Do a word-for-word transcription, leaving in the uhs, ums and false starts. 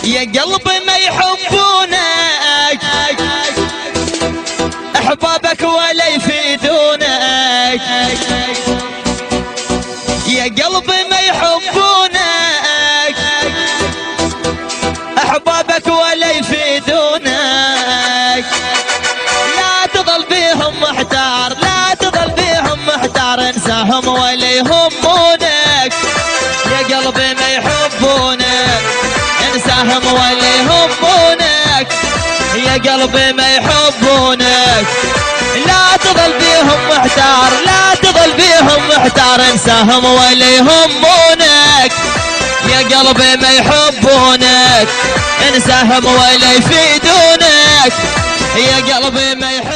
يا قلبي ما يحبونك احبابك ولا يفيدونك، يا قلبي ما يحبونك احبابك ولا يفيدونك. لا تظل بيهم محتار، لا تظل بيهم محتار، انساهم ولا يهمونك. يا قلبي ما يحبونك انساهم ولا يهمونك، يا قلبي ما يحبونك. لا تظل بيهم محتار، لا تظل بيهم محتار، انساهم ولا يهمونك. يا قلبي ما يحبونك انساهم ولا يفيدونك، يا قلبي ما يحبونك.